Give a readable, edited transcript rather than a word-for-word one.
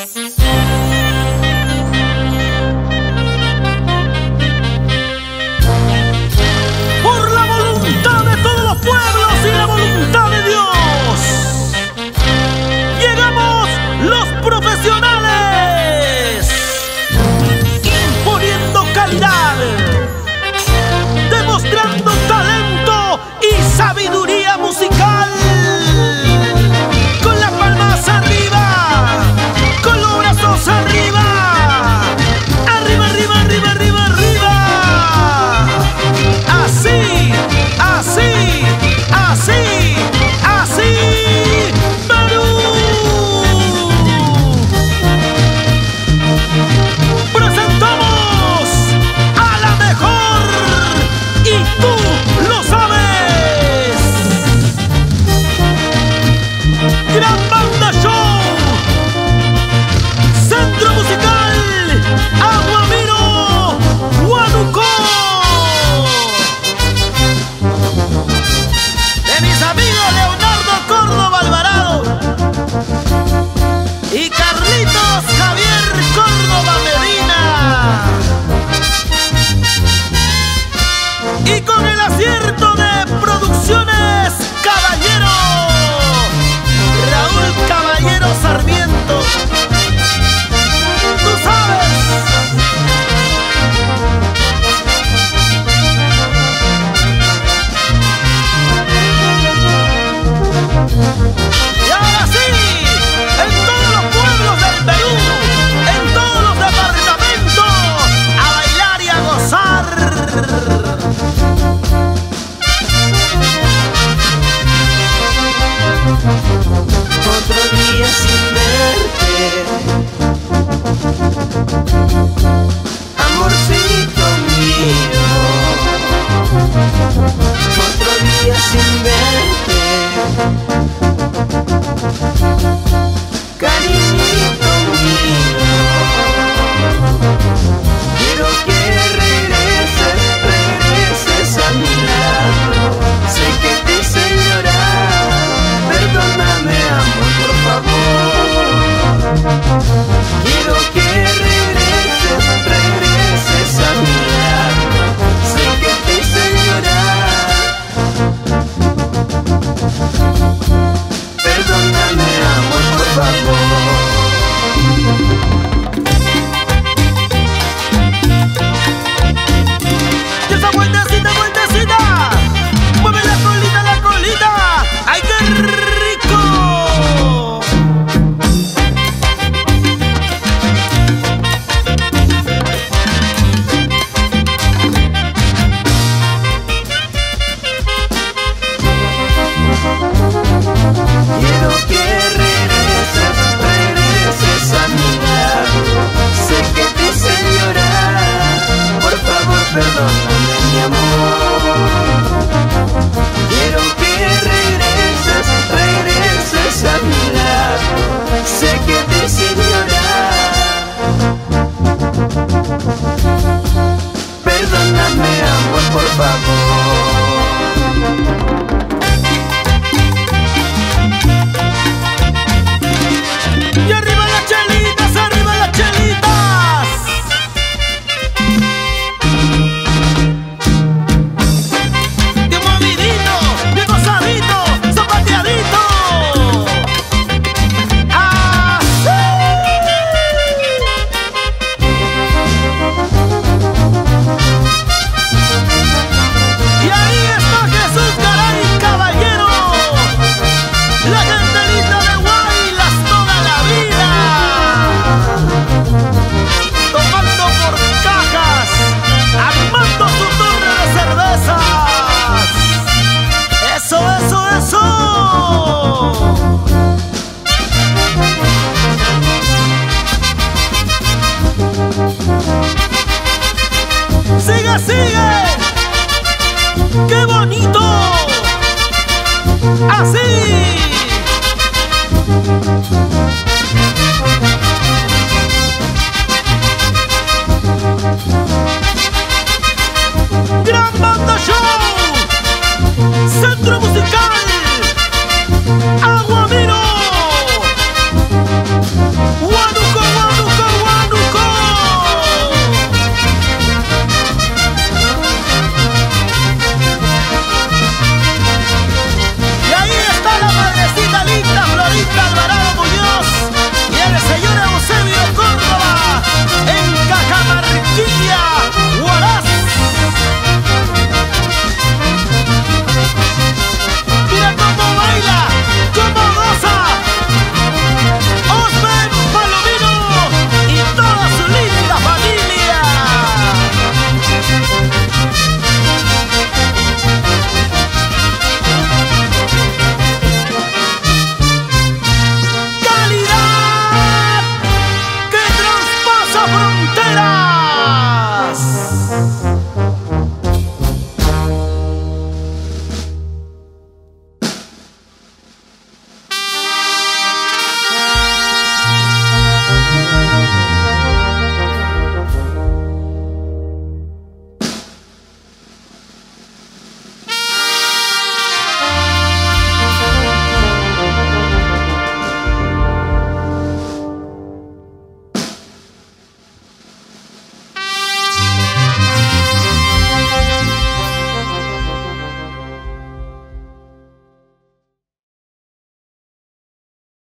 Por la voluntad de todos los pueblos y la voluntad de Dios, llegamos los profesionales, imponiendo calidad, demostrando talento y sabiduría musical. Con las palmas arriba, con los brazos arriba, arriba, arriba, arriba, arriba, arriba. Así, así, así, así. Perú. Presentamos a la mejor y tú lo sabes. Gran Banda Show, Centro Musical Aguamiro, Huánuco. De mis amigos Leonardo Córdoba Alvarado y Carlitos Javier Córdoba Medina. Y con el acierto de Producciones Caballero, Raúl Caballero Sarmiento. Tú sabes. Y ahora sí, en todos los pueblos del Perú, en todos los departamentos, a bailar y a gozar. Otro día sin verte, amorcito mío. Otro día sin verte, cariñito mío. Quiero que regreses a mi lado. Sé que te hice llorar, perdóname amor, por favor. Quiero que regreses a mi lado. Sé que te hice llorar, perdóname amor, por favor. Y esa vueltecita, vueltecita, mueve la colita, la colita. ¡Ay, qué rico! Quiero que regreses a mi lado. Sé que te hice llorar, por favor perdóname mi amor. Quiero que regreses a mi lado. Sé que te hice llorar, perdóname amor, por favor. Y arriba las chelitas, arriba las chelitas. Bien movidito, bien gozadito, zapateadito. ¡Así! Y ahí está Jesús Garay Caballero, la gente linda de Guaylas toda la vida, tomando por cajas, armando su torre de cervezas. ¡Eso, eso, eso! ¡Sigue, sigue! ¡Qué bonito! ¡Así! Gran Banda Show, Centro Musical Aguamiro, Huánuco. Chiquilla.